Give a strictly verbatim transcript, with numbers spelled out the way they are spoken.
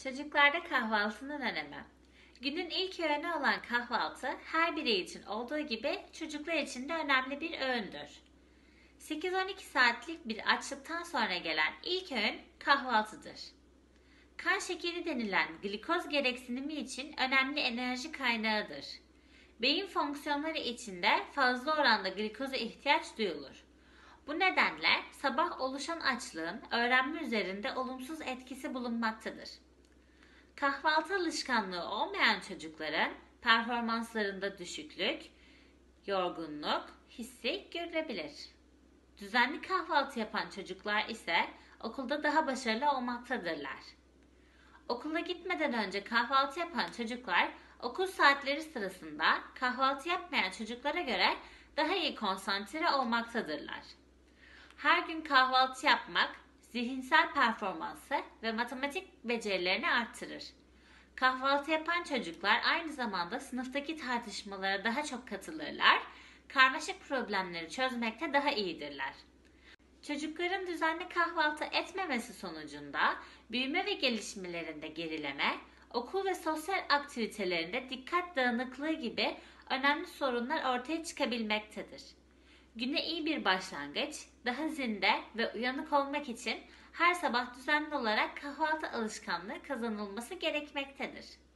Çocuklarda kahvaltının önemi. Günün ilk öğünü olan kahvaltı her birey için olduğu gibi çocuklar için de önemli bir öğündür. sekiz on iki saatlik bir açlıktan sonra gelen ilk öğün kahvaltıdır. Kan şekeri denilen glikoz gereksinimi için önemli enerji kaynağıdır. Beyin fonksiyonları için de fazla oranda glikoza ihtiyaç duyulur. Bu nedenle sabah oluşan açlığın öğrenme üzerinde olumsuz etkisi bulunmaktadır. Kahvaltı alışkanlığı olmayan çocukların performanslarında düşüklük, yorgunluk hissi görülebilir. Düzenli kahvaltı yapan çocuklar ise okulda daha başarılı olmaktadırlar. Okula gitmeden önce kahvaltı yapan çocuklar okul saatleri sırasında kahvaltı yapmayan çocuklara göre daha iyi konsantre olmaktadırlar. Her gün kahvaltı yapmak zihinsel performansı ve matematik becerilerini arttırır. Kahvaltı yapan çocuklar aynı zamanda sınıftaki tartışmalara daha çok katılırlar, karmaşık problemleri çözmekte daha iyidirler. Çocukların düzenli kahvaltı etmemesi sonucunda büyüme ve gelişmelerinde gerileme, okul ve sosyal aktivitelerinde dikkat dağınıklığı gibi önemli sorunlar ortaya çıkabilmektedir. Güne iyi bir başlangıç, daha zinde ve uyanık olmak için her sabah düzenli olarak kahvaltı alışkanlığı kazanılması gerekmektedir.